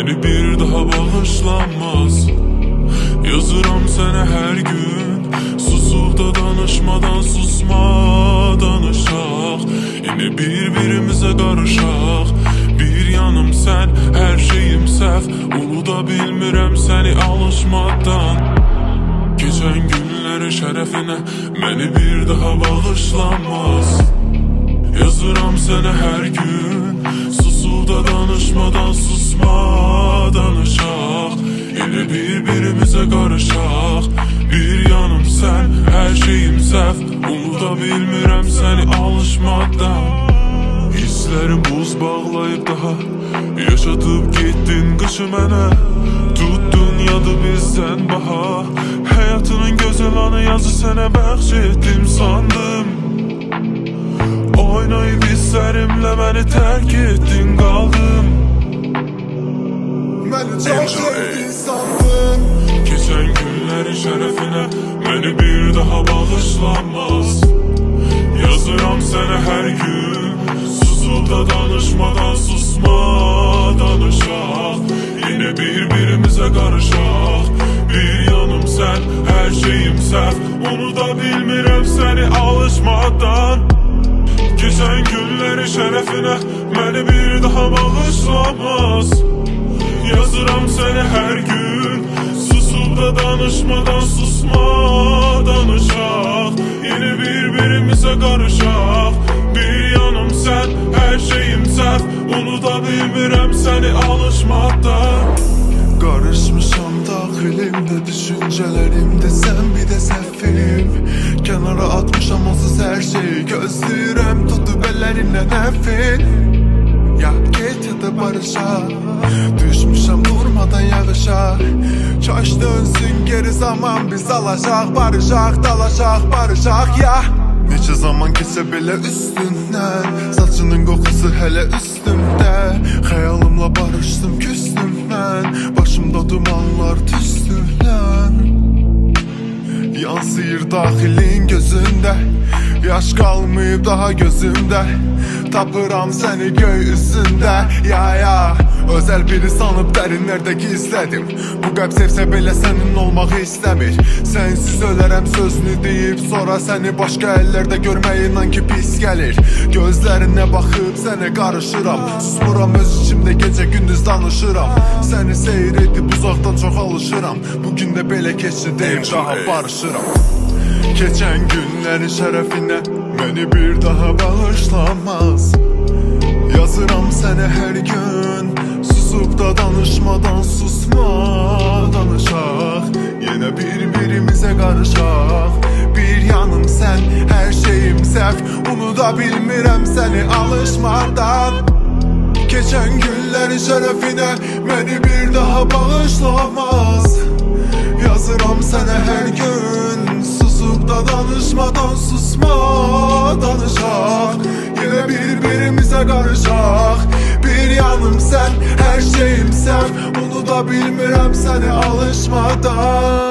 məni bir daha bağışlanmaz. Yazıram sənə hər gün, susub da danışmadan susma, danışaq. Yine bir-birimizə qarışaq. Bir yanım sən, hər şeyim səhv, unuda bilmirəm səni alışmadan. Keçən günləri şərəfinə məni bir daha bağışlanmaz. Yazıram sənə hər gün, susub da danışmadan susma, danışaq. Yine bir-birimizə qarışaq. Bir yanım sən, hər şeyim səhv, unuda bilmirəm səni alışmadan. Hisslərim buz bağlayıb daha, yaşadıb getdin qışı mənə. Tuttun yadı bizdən baha, həyatının gözəl anı yazı sənə bəxş etdim sandım. Oynayıb hisslərimlə məni tərk etdin, qaldım. Məni çox sevdin sandım. Keçən günlərin şərəfinə məni bir daha bağışlanmaz. Yazıram sənə hər gün, susub da danışmadan susma, danışaq. Yine bir-birimizə qarışaq. Bir yanım sən, hər şeyim səhv, unuda bilmirəm səni alışmadan. Keçən günlərin şərəfinə məni bir daha bağışlanmaz. Yazıram sənə hər gün, susub da danışmadan susma, danışaq. Yine bir-birimizə qarışaq. Bir yanım sən, hər şeyim səhv, unuda bilmirəm səni alışmadan. Qarışmışam daxilimdə, düşüncələrimdə sən bir də səhvim. Kənara atmışam onsuz hər şeyi, gözləyirəm tutub əllərinlə nəfin. Ya get ya da barışa, düşmüşəm durmadan yağışa. Kaş dönsün geri zaman, biz alacaq, barışaq, dalaşaq, barışaq ya. Neçə zaman keçə belə üstündən, saçının qoxusu hələ üstümdə. Xəyalımla barışdım, küstüm mən, başımda dumanlar tüstülən. Yansıyır daxilin gözündə, yaş qalmayıb daha gözümdə. Tapıram səni göy üzündə, ya özəl biri sanıb dərinlərdə gizlədim. Bu qəlb sevsə belə sənin olmağı istəmir. Sənsiz ölərəm sözünü deyib, sonra səni başqa əllərdə görmək inan ki pis gəlir. Gözlərinə baxıb sənə qarışıram, susmuram öz içimdə gecə gündüz danışıram. Səni seyr edib uzaqdan çox alışıram. Bugün də belə keçdi deyim, daha barışıram. Keçən günlərin şərəfinə məni bir daha bağışlanmaz. Yazıram sənə hər gün, susub da danışmadan susma, danışaq. Yenə bir-birimizə qarışaq. Bir yanım sən, hər şeyim səhv, unuda bilmirəm səni alışmadan. Keçən günlərin şərəfinə məni bir daha bağışlanmaz. Yazıram sənə hər gün, susub da danışmadan susma, danışaq. Yenə bir-birimizə qarışaq. Bir yanım sən, hər şeyim səhv, unuda bilmirəm səni alışmadan.